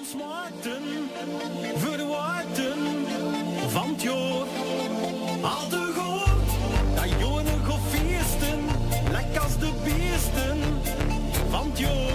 ons maakten, verwaarden van het jaar. Al te goed, dat jongen go feesten, lekker als de beesten van het jaar.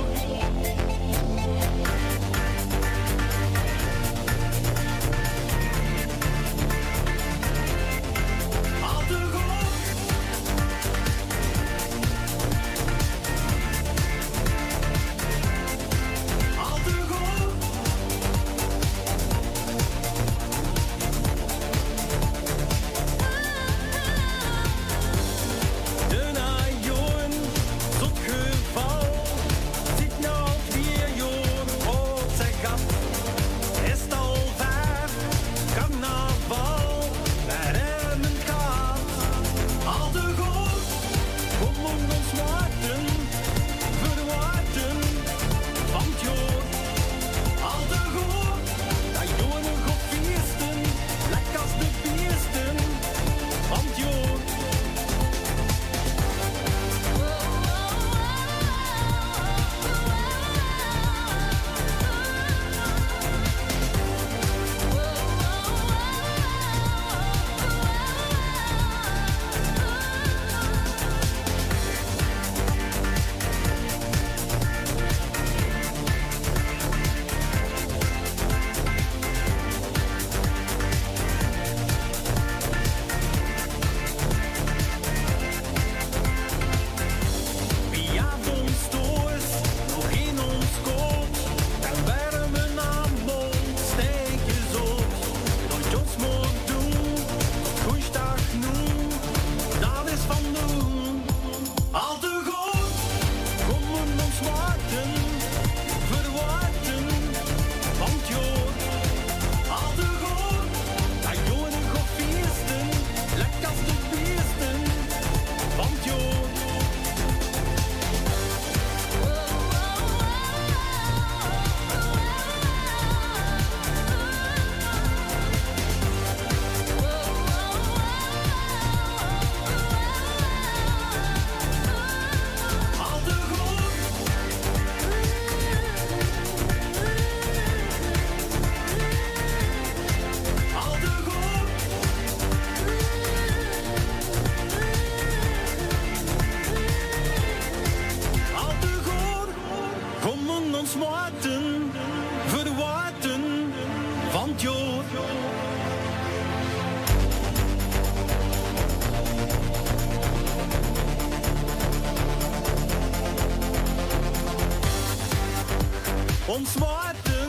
Ons maarten,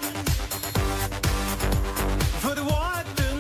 verwaarden.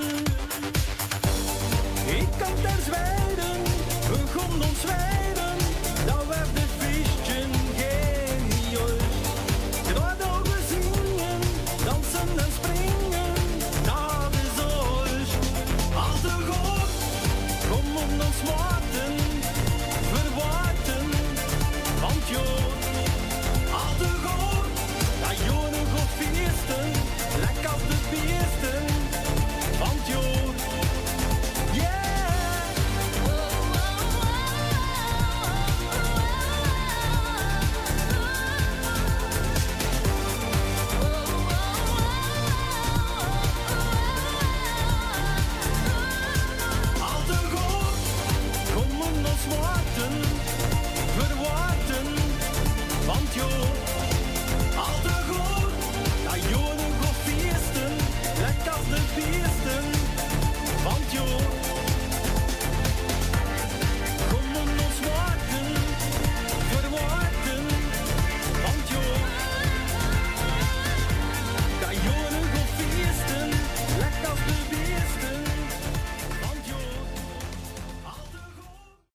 Ik kan ter zwijden, we gaan ons wijden. Dat werd het feestje genioos. Terwijl we zingen, dansen en springen, dat is ons. Al te goed, kom op ons maarten, verwaarden. Want joh, al te goed. Jongen go feesten, lekker als de beesten van het jaar. Yeah! Al te goed, komen ons wachten, verwachten van het jaar. Al te goed, dat jongen go feesten, lekker als de beesten van het jaar.